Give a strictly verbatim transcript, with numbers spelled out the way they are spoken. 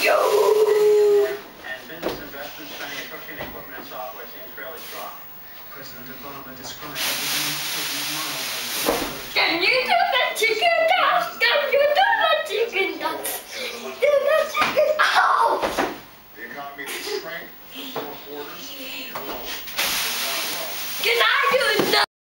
And business investment spending, especially in equipment and software, seems fairly strong. President Obama described it as an important milestone. Can you do